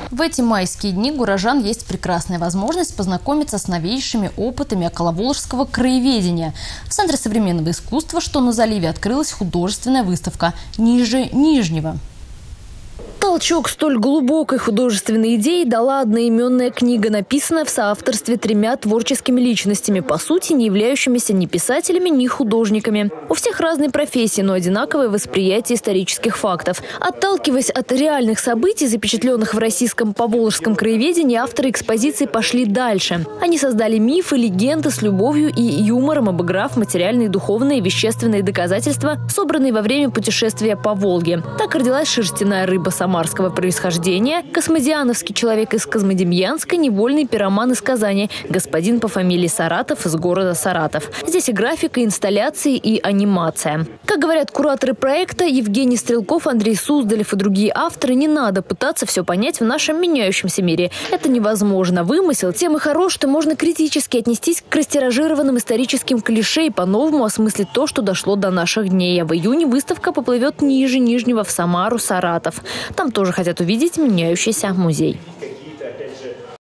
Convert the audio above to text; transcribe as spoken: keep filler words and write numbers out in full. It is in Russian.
В эти майские дни горожан есть прекрасная возможность познакомиться с новейшими опытами околоволжского краеведения. В Центре современного искусства, что на заливе, открылась художественная выставка «Ниже Нижнего». Толчок столь глубокой художественной идеи дала одноименная книга, написанная в соавторстве тремя творческими личностями, по сути, не являющимися ни писателями, ни художниками. У всех разные профессии, но одинаковое восприятие исторических фактов. Отталкиваясь от реальных событий, запечатленных в российском поволжском краеведении, авторы экспозиции пошли дальше. Они создали мифы, легенды с любовью и юмором, обыграв материальные, духовные и вещественные доказательства, собранные во время путешествия по Волге. Так родилась шерстяная рыба самарского происхождения, космодиановский человек из Козмодемьянска, невольный пироман из Казани, господин по фамилии Саратов из города Саратов. Здесь и графика, и инсталляции, и анимация. Как говорят кураторы проекта Евгений Стрелков, Андрей Суздалев и другие авторы, не надо пытаться все понять в нашем меняющемся мире. Это невозможно. Вымысел тем и хорош, что можно критически отнестись к растиражированным историческим клише и по-новому осмыслить то, что дошло до наших дней. А в июне выставка поплывет ниже Нижнего в Самару, Саратов. Там тоже хотят увидеть меняющийся музей.